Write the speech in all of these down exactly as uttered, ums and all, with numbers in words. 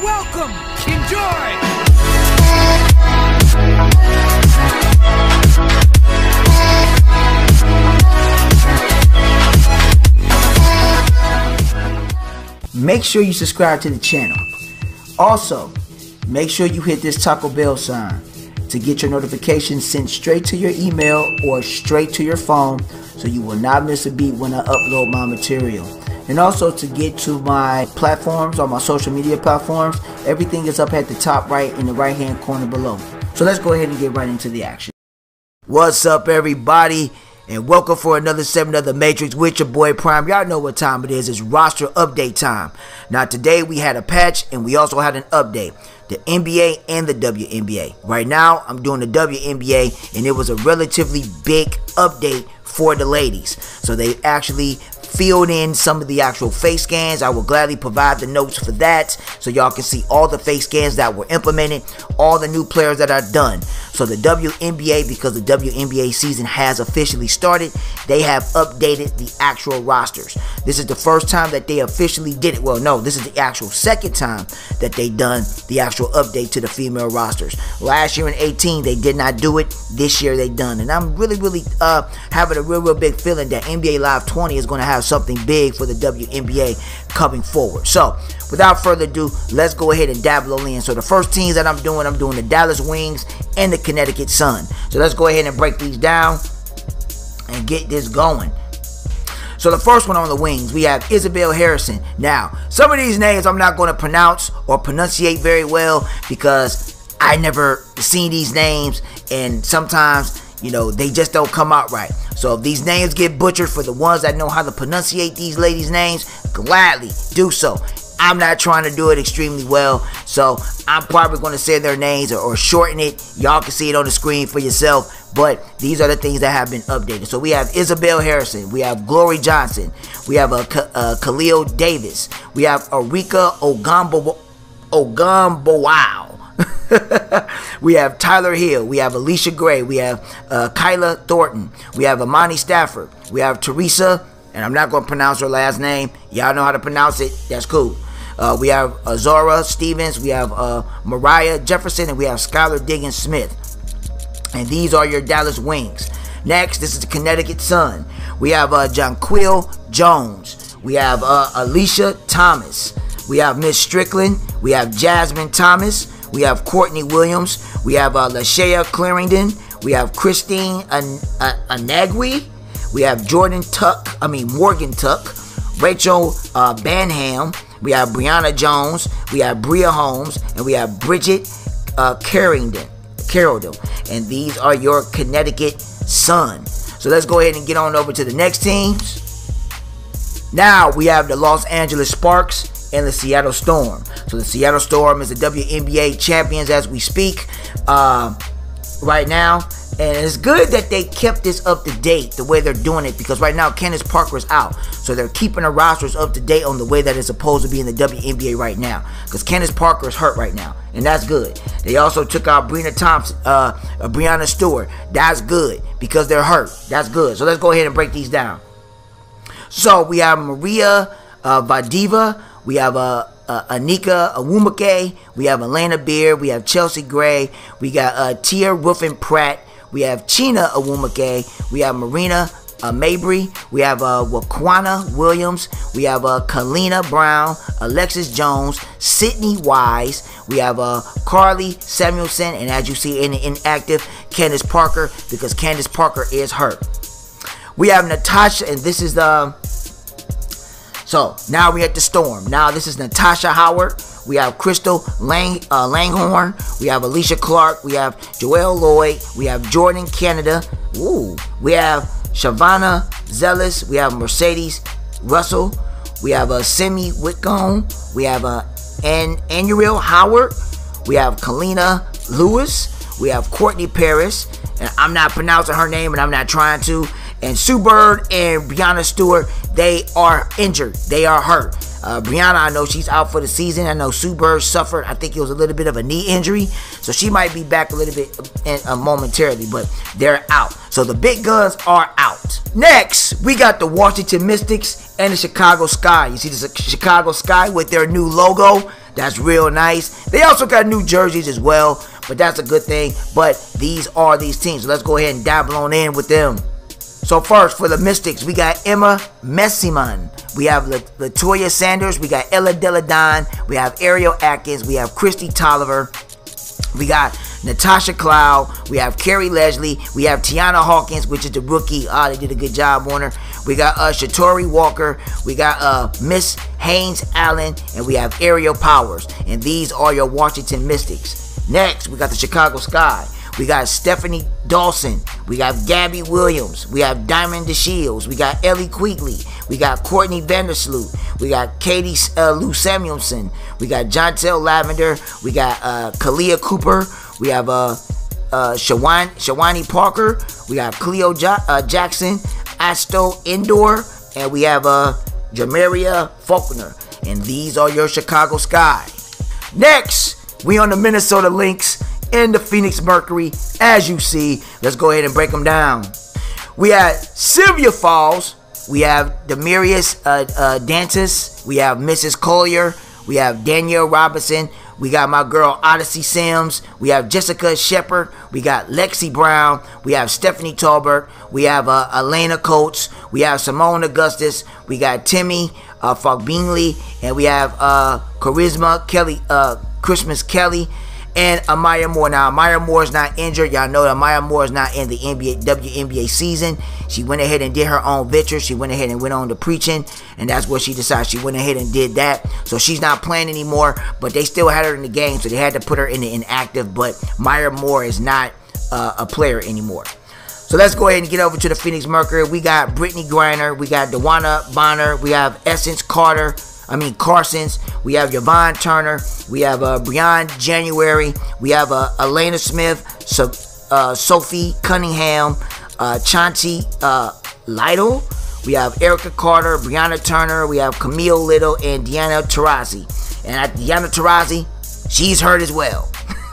Welcome. Enjoy. Make sure you subscribe to the channel. Also, make sure you hit this Taco Bell sign to get your notifications sent straight to your email or straight to your phone, so you will not miss a beat when I upload my material. And also to get to my platforms, on my social media platforms, everything is up at the top right in the right hand corner below. So let's go ahead and get right into the action. What's up, everybody? And welcome for another segment of The Matrix with your boy Prime. Y'all know what time it is. It's roster update time. Now today we had a patch and we also had an update. The N B A and the W N B A. Right now I'm doing the W N B A, and it was a relatively big update for the ladies. So they actually filled in some of the actual face scans. I will gladly provide the notes for that, so y'all can see all the face scans that were implemented, all the new players that are done. So the W N B A, because the W N B A season has officially started, they have updated the actual rosters. This is the first time that they officially did it. Well, no, this is the actual second time that they done the actual update to the female rosters. Last year in eighteen, they did not do it. This year they done. And I'm really, really uh, having a real, real big feeling that N B A Live twenty is going to have something big for the W N B A coming forward. So without further ado, let's go ahead and dabble in. So the first teams that I'm doing, I'm doing the Dallas Wings and the Connecticut Sun. So let's go ahead and break these down and get this going. So the first one on the Wings, we have Isabel Harrison. Now, some of these names I'm not going to pronounce or pronunciate very well because I never seen these names, and sometimes, you know, they just don't come out right. So if these names get butchered, for the ones that know how to pronunciate these ladies' names, gladly do so. I'm not trying to do it extremely well, so I'm probably going to say their names or, or shorten it. Y'all can see it on the screen for yourself, but these are the things that have been updated. So we have Isabel Harrison, we have Glory Johnson, we have a uh, uh, Khalil Davis, we have Arika Ogambo Ogambowow. We have Tyler Hill, we have Alicia Gray, we have uh, Kyla Thornton, we have Amani Stafford, we have Teresa, and I'm not going to pronounce her last name. Y'all know how to pronounce it. That's cool. Uh, we have uh, Zora Stevens, we have uh, Mariah Jefferson, and we have Skylar Diggins Smith. And these are your Dallas Wings. Next, this is the Connecticut Sun. We have uh, Jonquil Jones. We have uh, Alicia Thomas. We have Miss Strickland. We have Jasmine Thomas. We have Courtney Williams. We have uh, Lashea Clarendon. We have Christine An An Anagui. We have Jordan Tuck. I mean Morgan Tuck. Rachel uh, Banham. We have Brianna Jones. We have Bria Holmes, and we have Bridget uh, Carrington. Carrollton. And these are your Connecticut Sun. So let's go ahead and get on over to the next teams. Now we have the Los Angeles Sparks and the Seattle Storm. So the Seattle Storm is the W N B A champions as we speak uh, right now. And it's good that they kept this up to date the way they're doing it, because right now Candace Parker is out. So they're keeping the rosters up to date on the way that it's supposed to be in the W N B A right now, because Candace Parker is hurt right now, and that's good. They also took out Breanna Thompson, uh, uh, Breanna Stewart. That's good because they're hurt. That's good. So let's go ahead and break these down. So we have Maria uh, Vadiva. We have uh, uh, Anika Awumake. We have Elena Beard. We have Chelsea Gray. We got uh, Tia Ruffin Pratt. We have Chena Awumake. We have Marina uh, Mabry. We have uh, Wakwana Williams. We have uh, Kalina Brown, Alexis Jones, Sydney Wise. We have uh, Carly Samuelson, and as you see in the inactive, Candace Parker, because Candace Parker is hurt. We have Natasha, and this is the... So now we're at the Storm. Now this is Natasha Howard. We have Crystal Lang, uh, Langhorn. We have Alicia Clark. We have Joelle Lloyd. We have Jordan Canada. Ooh. We have Shavana Zealous. We have Mercedes Russell. We have uh, Simi Whitcomb. We have uh, An Anuriel Howard. We have Kalina Lewis. We have Courtney Paris. And I'm not pronouncing her name, and I'm not trying to. And Sue Bird and Brianna Stewart, they are injured. They are hurt. Uh, Brianna, I know she's out for the season. I know Sue Bird suffered, I think it was a little bit of a knee injury. So she might be back a little bit in, uh, momentarily, but they're out. So the big guns are out. Next, we got the Washington Mystics and the Chicago Sky. You see the Chicago Sky with their new logo. That's real nice. They also got new jerseys as well, but that's a good thing. But these are these teams. So let's go ahead and dabble on in with them. So first, for the Mystics, we got Emma Messiman. We have Latoya Sanders. We got Ella Deladon. We have Ariel Atkins. We have Christy Tolliver. We got Natasha Cloud. We have Carrie Leslie. We have Tiana Hawkins, which is the rookie. Ah, they did a good job on her. We got uh, Shatori Walker. We got uh, Miss Haynes Allen. And we have Ariel Powers. And these are your Washington Mystics. Next, we got the Chicago Sky. We got Stephanie Dawson. We got Gabby Williams. We have Diamond DeShields. We got Ellie Quigley. We got Courtney Vandersloot. We got Katie uh, Lou Samuelson. We got Jontel Lavender. We got uh, Kalia Cooper. We have uh, uh, Shawan, Shawani Parker. We got Cleo jo uh, Jackson. Asto Indoor. And we have uh, Jamaria Faulkner. And these are your Chicago Sky. Next, we on the Minnesota Lynx and the Phoenix Mercury. As you see, let's go ahead and break them down. We have Sylvia Falls. We have Demarius uh, uh, Dantas. We have Missus Collier. We have Danielle Robinson. We got my girl Odyssey Sims. We have Jessica Shepard. We got Lexi Brown. We have Stephanie Talbert. We have uh, Elena Coates. We have Simone Augustus. We got Timmy uh, Fogbingley. And we have uh, Charisma Kelly, uh, Christmas Kelly. And Amaya Moore. Now, Amaya Moore is not injured. Y'all know that Amaya Moore is not in the N B A, W N B A season. She went ahead and did her own venture. She went ahead and went on to preaching. And that's what she decided. She went ahead and did that. So she's not playing anymore. But they still had her in the game. So they had to put her in the inactive. But Maya Moore is not uh, a player anymore. So let's go ahead and get over to the Phoenix Mercury. We got Brittany Griner. We got DeWanna Bonner. We have Essence Carter. I mean Carsons. We have Yvonne Turner. We have uh, Breon January. We have uh, Elena Smith, so, uh, Sophie Cunningham, uh, Chanti uh, Lytle. We have Erica Carter, Brianna Turner. We have Camille Little and Deanna Taurasi. And uh, Deanna Taurasi, she's hurt as well.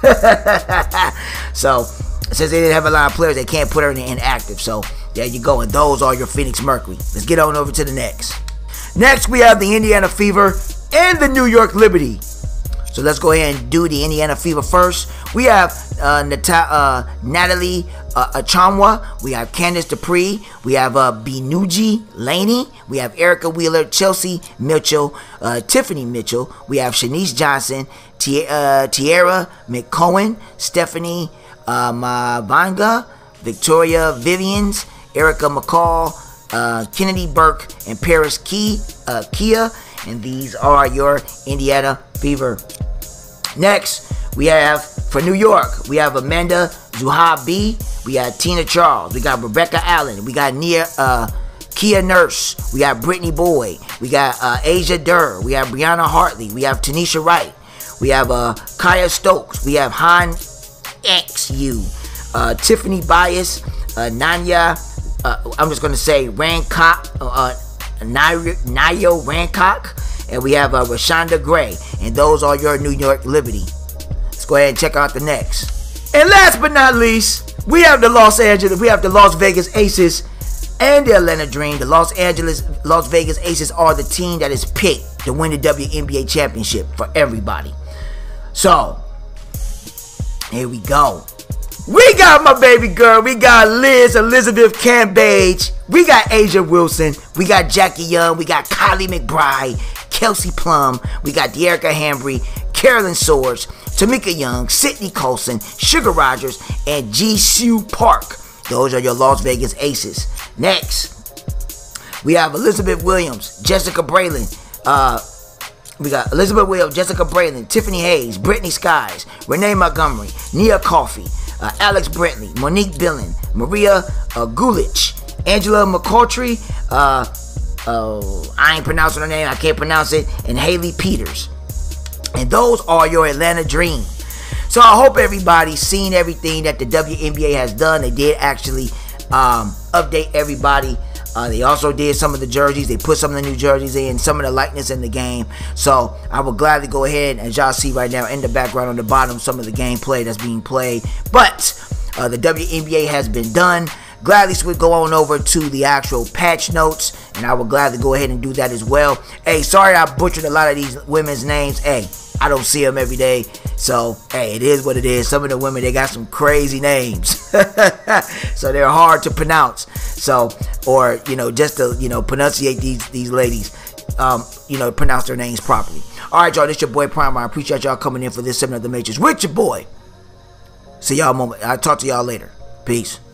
So since they didn't have a lot of players, they can't put her in the inactive. So there you go. And those are your Phoenix Mercury. Let's get on over to the next. Next, we have the Indiana Fever and the New York Liberty. So let's go ahead and do the Indiana Fever first. We have uh, Nata uh, Natalie uh, Achamwa. We have Candace Dupree. We have uh, Binuji Laney. We have Erica Wheeler, Chelsea Mitchell, uh, Tiffany Mitchell. We have Shanice Johnson, Ti uh, Tierra McCohen, Stephanie uh, Mavanga, Victoria Vivians, Erica McCall, Uh, Kennedy Burke, and Paris Key, uh, Kia, and these are your Indiana Fever. Next, we have for New York, we have Amanda Zuhabi, we have Tina Charles, we got Rebecca Allen, we got Nia, uh, Kia Nurse, we got Brittany Boyd, we got uh, Asia Durr, we have Brianna Hartley, we have Tanisha Wright, we have uh, Kaya Stokes, we have Han X U, uh, Tiffany Bias, uh, Nanya. Uh, I'm just going to say Rancock, uh, Nayo Rancock, and we have uh, Rashonda Gray, and those are your New York Liberty. Let's go ahead and check out the next. And last but not least, we have the Los Angeles, we have the Las Vegas Aces and the Atlanta Dream. The Los Angeles, Las Vegas Aces are the team that is picked to win the W N B A championship for everybody. So, here we go. We got my baby girl. We got Liz Elizabeth Cambage. We got Asia Wilson. We got Jackie Young. We got Kylie McBride, Kelsey Plum. We got De'Erica Hambry, Carolyn Swords, Tamika Young, Sydney Colson, Sugar Rogers, and Jisoo Park. Those are your Las Vegas Aces. Next, we have Elizabeth Williams, Jessica Braylon. Uh, we got Elizabeth Williams, Jessica Braylon, Tiffany Hayes, Brittany Skies, Renee Montgomery, Nia Coffey, Uh, Alex Brentley, Monique Billen, Maria uh, Gulich, Angela McCautry, uh, uh, I ain't pronouncing her name, I can't pronounce it, and Haley Peters. And those are your Atlanta Dream. So I hope everybody's seen everything that the W N B A has done. They did actually um, update everybody. Uh, they also did some of the jerseys. They put some of the new jerseys in, some of the likeness in the game. So I will gladly go ahead, as y'all see right now in the background on the bottom, some of the gameplay that's being played. But uh, the W N B A has been done. Gladly would go on over to the actual patch notes, and I will gladly go ahead and do that as well. Hey, sorry I butchered a lot of these women's names. Hey, I don't see them every day. So, hey, it is what it is. Some of the women, they got some crazy names. So they're hard to pronounce. So, or, you know, just to, you know, pronunciate these, these ladies, um, you know, pronounce their names properly. All right, y'all, this your boy Prime. I appreciate y'all coming in for this segment of The Matrix with your boy. See y'all moment. I'll talk to y'all later. Peace.